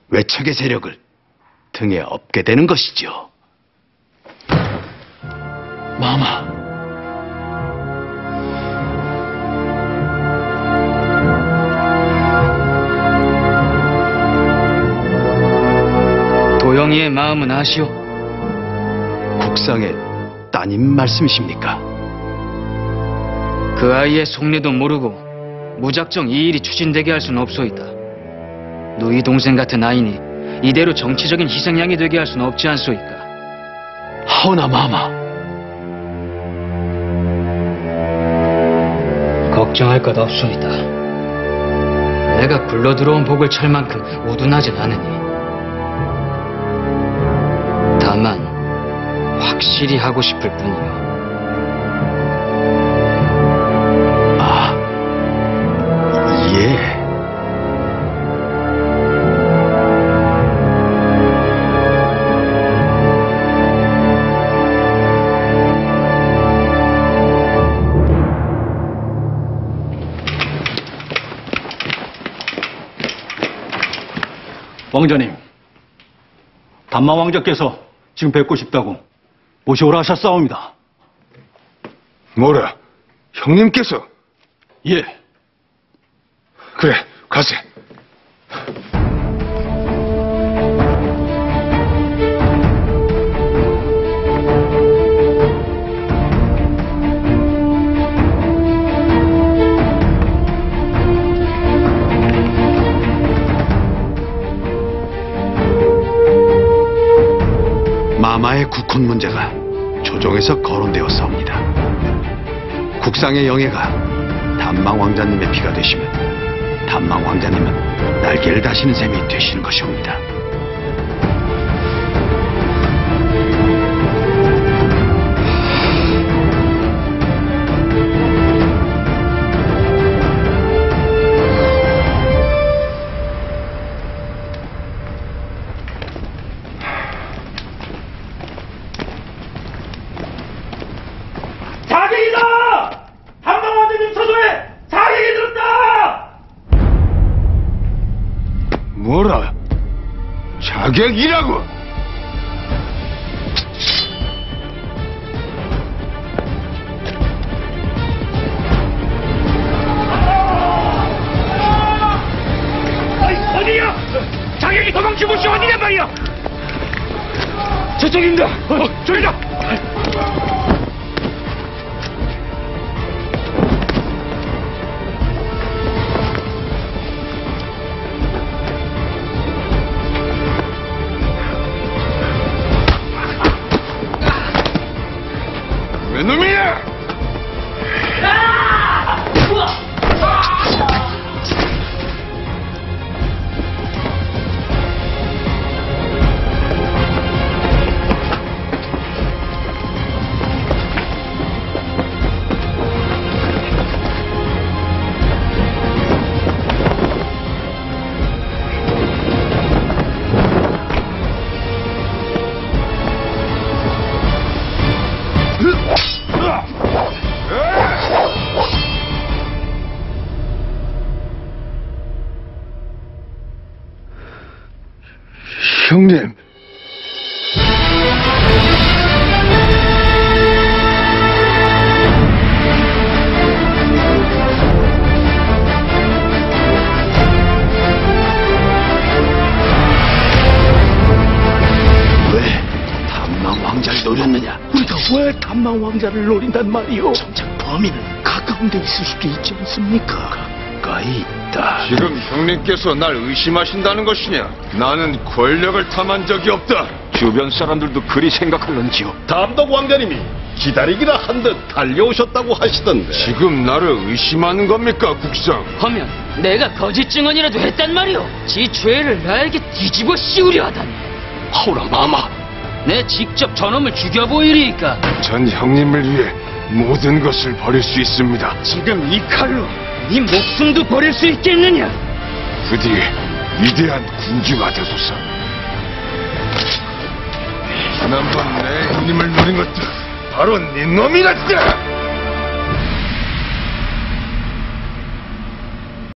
외척의 세력을 등에 업게 되는 것이죠. 마마. 도영이의 마음은 아시오? 국상의 따님 말씀이십니까? 그 아이의 속내도 모르고 무작정 이 일이 추진되게 할 수는 없소이다. 누이 동생 같은 아이니 이대로 정치적인 희생양이 되게 할 수는 없지 않소이까. 하오나 마마. 걱정할 것 없소이다. 내가 굴러들어온 복을 찰 만큼 우둔하진 않으니. 다만 확실히 하고 싶을 뿐이요. 아, 예. 왕자님, 단마 왕자께서 지금 뵙고 싶다고 모셔오라 하셨사옵니다. 뭐라? 형님께서? 예. 그래, 가세. 마마의 국헌 문제가 조정에서 거론되었사옵니다. 국상의 영예가 단망 왕자님의 피가 되시면 단망 왕자님은 날개를 다시는 셈이 되시는 것이옵니다. 자객이다! 단망 왕자님 처소에 자객이 들었다! 뭐라? 자객이라고? 어디야? 자객이 도망친 곳이 어디냐 말이야? 저쪽입니다. 저기다. 왜 놈이야? 형님. 왜 단망 왕자를 노렸느냐? 우리가 왜 단망 왕자를 노린단 말이오? 정작 범인은 가까운 데 있을 수도 있지 않습니까? 가까이 있다. 지금 형님께서 날 의심하신다는 것이냐? 나는 권력을 탐한 적이 없다. 주변 사람들도 그리 생각할런지요. 담덕 왕자님이 기다리기나 한 듯 달려오셨다고 하시던데. 지금 나를 의심하는 겁니까, 국상? 하면 내가 거짓 증언이라도 했단 말이오. 지 죄를 나에게 뒤집어 씌우려 하다니. 하오라 마마. 내 직접 저놈을 죽여보이리까. 전 형님을 위해 모든 것을 버릴 수 있습니다. 지금 이 칼로 네 목숨도 버릴 수 있겠느냐? 부디 위대한 군주가 되소서. 지난번 내 형님을 노린 것도 바로 네 놈이었다.